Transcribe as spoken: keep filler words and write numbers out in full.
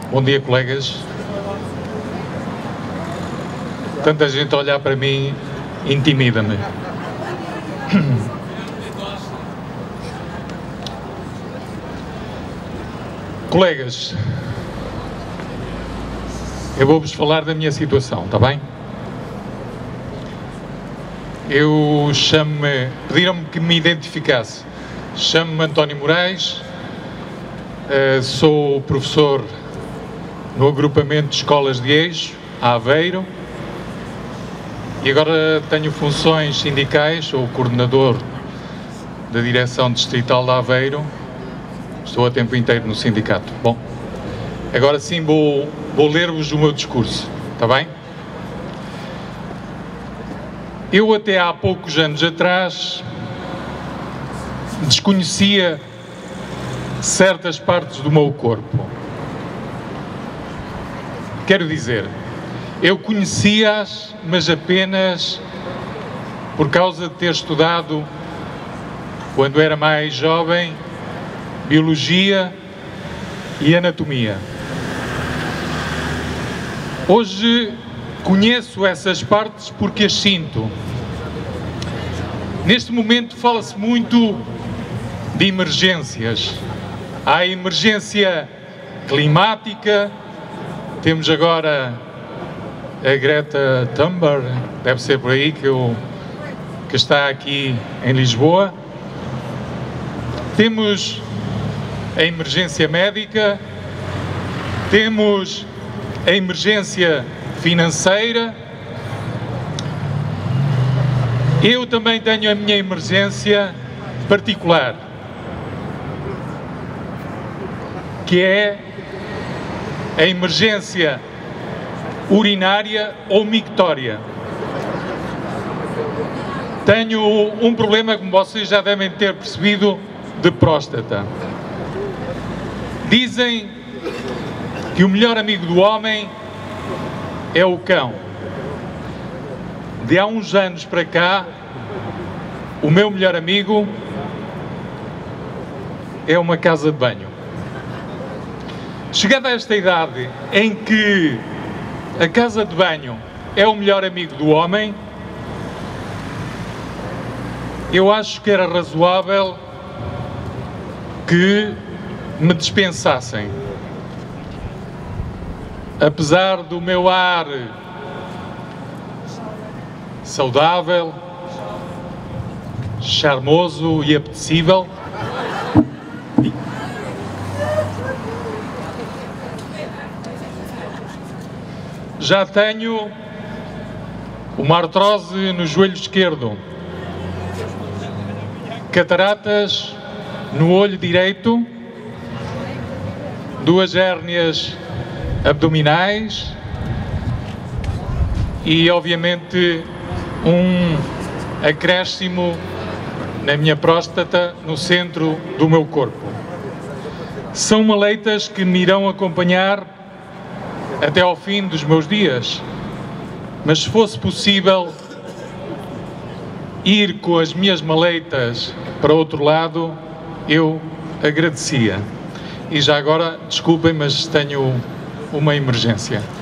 Bom dia, colegas. Tanta gente a olhar para mim intimida-me. Colegas, eu vou-vos falar da minha situação, está bem? Eu chamo-me, pediram-me que me identificasse. Chamo-me António Moraes, uh, sou professor no agrupamento de escolas de Eixo, Aveiro, e agora tenho funções sindicais, sou o coordenador da direção distrital de Aveiro, estou a tempo inteiro no sindicato. Bom, agora sim vou, vou ler-vos o meu discurso, está bem? Eu até há poucos anos atrás desconhecia certas partes do meu corpo. Quero dizer, eu conhecia-as, mas apenas por causa de ter estudado, quando era mais jovem, biologia e anatomia. Hoje conheço essas partes porque as sinto. Neste momento fala-se muito de emergências. Há a emergência climática, temos agora a Greta Thunberg, deve ser por aí que, eu, que está aqui em Lisboa. Temos a emergência médica, temos a emergência financeira. Eu também tenho a minha emergência particular, que é a emergência urinária ou mictória. Tenho um problema, como vocês já devem ter percebido, de próstata. Dizem que o melhor amigo do homem é o cão. De há uns anos para cá, o meu melhor amigo é uma casa de banho. Chegada a esta idade em que a casa de banho é o melhor amigo do homem, eu acho que era razoável que me dispensassem. Apesar do meu ar saudável, charmoso e apetecível, já tenho uma artrose no joelho esquerdo, cataratas no olho direito, duas hérnias abdominais e, obviamente, um acréscimo na minha próstata, no centro do meu corpo. São maleitas que me irão acompanhar até ao fim dos meus dias, mas se fosse possível ir com as minhas maleitas para outro lado, eu agradecia. E já agora, desculpem, mas tenho uma emergência.